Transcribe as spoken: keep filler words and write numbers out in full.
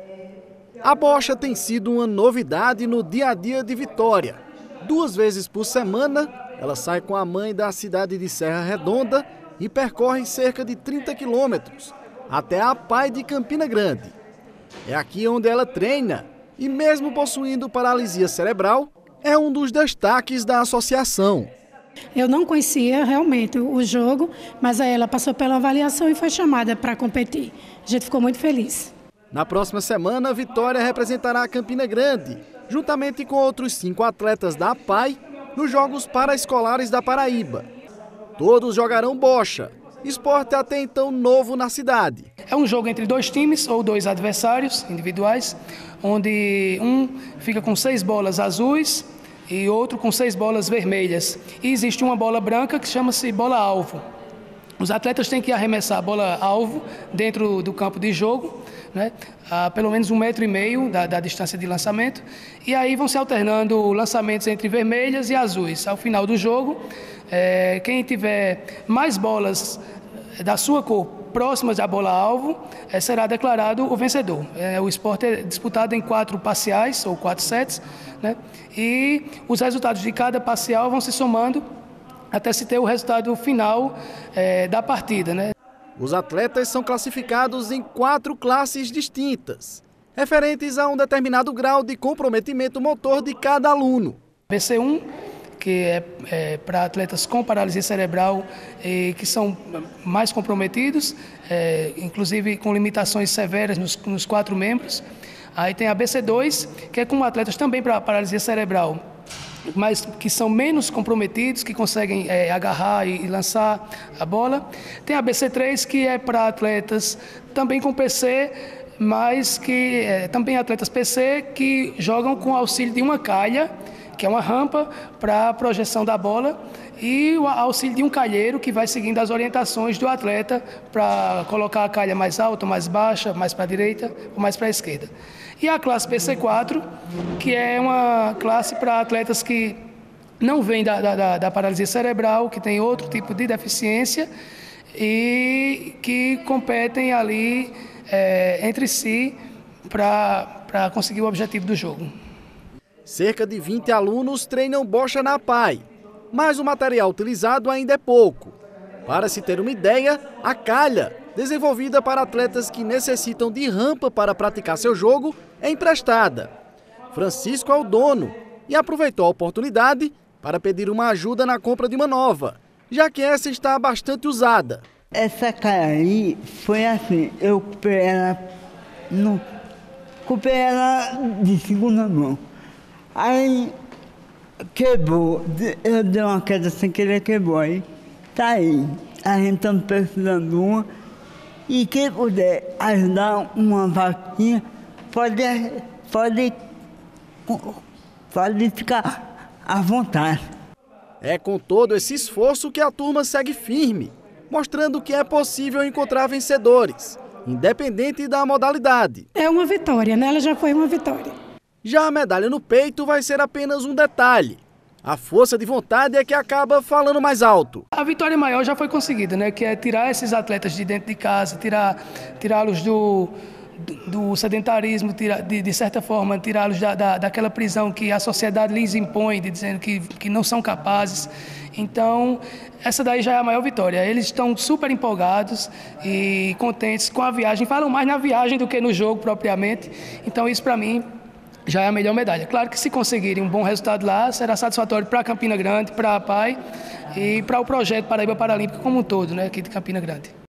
A bocha tem sido uma novidade no dia a dia de Vitória. Duas vezes por semana, ela sai com a mãe da cidade de Serra Redonda e percorre cerca de trinta quilômetros até a P A I de Campina Grande. É aqui onde ela treina e, mesmo possuindo paralisia cerebral, é um dos destaques da associação. Eu não conhecia realmente o jogo, mas aí ela passou pela avaliação e foi chamada para competir. A gente ficou muito feliz. Na próxima semana, Vitória representará Campina Grande, juntamente com outros cinco atletas da P A I, nos Jogos Paraescolares da Paraíba. Todos jogarão bocha, esporte até então novo na cidade. É um jogo entre dois times ou dois adversários individuais, onde um fica com seis bolas azuis e outro com seis bolas vermelhas. E existe uma bola branca que chama-se bola-alvo. Os atletas têm que arremessar a bola-alvo dentro do campo de jogo, né, a pelo menos um metro e meio da, da distância de lançamento, e aí vão se alternando lançamentos entre vermelhas e azuis. Ao final do jogo, é, quem tiver mais bolas da sua cor próximas da bola-alvo é, será declarado o vencedor. É, o esporte é disputado em quatro parciais, ou quatro sets, né, e os resultados de cada parcial vão se somando até se ter o resultado final é, da partida, né? Os atletas são classificados em quatro classes distintas, referentes a um determinado grau de comprometimento motor de cada aluno. B C um, que é, é para atletas com paralisia cerebral e que são mais comprometidos, é, inclusive com limitações severas nos, nos quatro membros. Aí tem a B C dois, que é com atletas também para paralisia cerebral, mas que são menos comprometidos, que conseguem é, agarrar e, e lançar a bola. Tem a B C três, que é para atletas também com P C, mas que é, também atletas P C que jogam com auxílio de uma calha, que é uma rampa para a projeção da bola, e o auxílio de um calheiro que vai seguindo as orientações do atleta para colocar a calha mais alta, mais baixa, mais para a direita ou mais para a esquerda. E a classe P C quatro, que é uma classe para atletas que não vêm da, da, da paralisia cerebral, que tem outro tipo de deficiência e que competem ali é, entre si para conseguir o objetivo do jogo. Cerca de vinte alunos treinam bocha na P A I, mas o material utilizado ainda é pouco. Para se ter uma ideia, a calha, desenvolvida para atletas que necessitam de rampa para praticar seu jogo, é emprestada. Francisco é o dono e aproveitou a oportunidade para pedir uma ajuda na compra de uma nova, já que essa está bastante usada. Essa calha aí foi assim, eu comprei ela, no, comprei ela de segunda mão. Aí quebrou, eu dei uma queda sem querer, quebrou aí. Tá aí, a gente está precisando de uma. E quem puder ajudar uma vaquinha, pode, pode, pode ficar à vontade. É com todo esse esforço que a turma segue firme, mostrando que é possível encontrar vencedores, independente da modalidade. É uma vitória, né? Ela já foi uma vitória. Já a medalha no peito vai ser apenas um detalhe. A força de vontade é que acaba falando mais alto. A vitória maior já foi conseguida, né? Que é tirar esses atletas de dentro de casa, tirar, tirá-los do, do, do sedentarismo, tirar, de, de certa forma, tirá-los da, da, daquela prisão que a sociedade lhes impõe, de dizendo que, que não são capazes. Então, essa daí já é a maior vitória. Eles estão super empolgados e contentes com a viagem. Falam mais na viagem do que no jogo propriamente. Então, isso para mim já é a melhor medalha. Claro que se conseguirem um bom resultado lá, será satisfatório para Campina Grande, para a P A I e para o projeto Paraíba Paralímpica como um todo, né, aqui de Campina Grande.